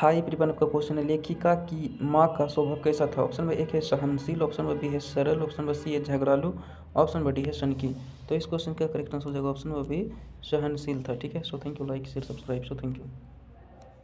Hi everyone, आपका question है, लेखिका की माँ का स्वभाव कैसा था। ऑप्शन नंबर 1 है सहनशील, ऑप्शन नंबर बी है सरल, ऑप्शन नंबर सी है झगड़ालू, ऑप्शन नंबर डी है सनकी। तो इस क्वेश्चन का करेक्ट आंसर हो जाएगा ऑप्शन नंबर बी सहनशील था। ठीक है, so thank you, like share subscribe, so thank you.